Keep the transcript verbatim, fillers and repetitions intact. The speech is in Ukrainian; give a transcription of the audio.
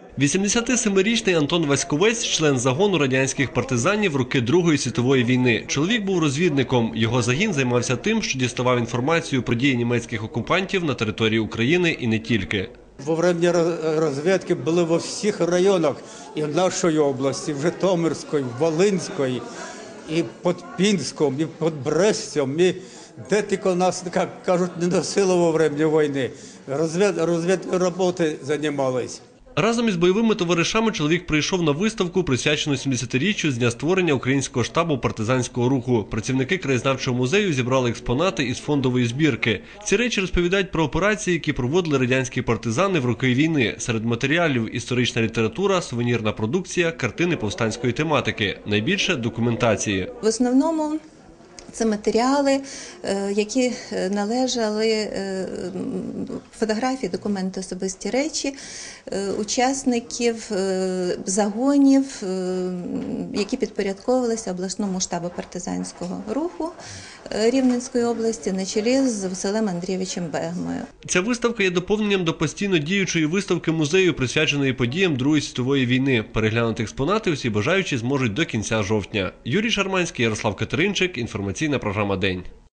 вісімдесятисемирічний Антон Васьковець – член загону радянських партизанів роки Другої світової війни. Чоловік був розвідником. Його загін займався тим, що діставав інформацію про дії німецьких окупантів на території України і не тільки. Во время розвідки були во всіх районах і в нашій області, в Житомирській, в Волинській, і під Пінськом, і під Брестом, і де тільки нас, як кажуть, не носило во время війни. Розвід, розвідки роботи займалися. Разом із бойовими товаришами чоловік прийшов на виставку, присвячену сімдесятиріччю з дня створення українського штабу партизанського руху. Працівники краєзнавчого музею зібрали експонати із фондової збірки. Ці речі розповідають про операції, які проводили радянські партизани в роки війни. Серед матеріалів – історична література, сувенірна продукція, картини повстанської тематики. Найбільше – документації. В основному це матеріали, які належали, фотографії, документи, особисті речі учасників загонів, які підпорядковувалися обласному штабу партизанського руху Рівненської області на чолі з Василем Андрійовичем Бегмою. Ця виставка є доповненням до постійно діючої виставки музею, присвяченої подіям Другої світової війни. Переглянути експонати усі бажаючі зможуть до кінця жовтня. Юрій Шарманський, Ярослав Катеринчик, інформаційна програма «День».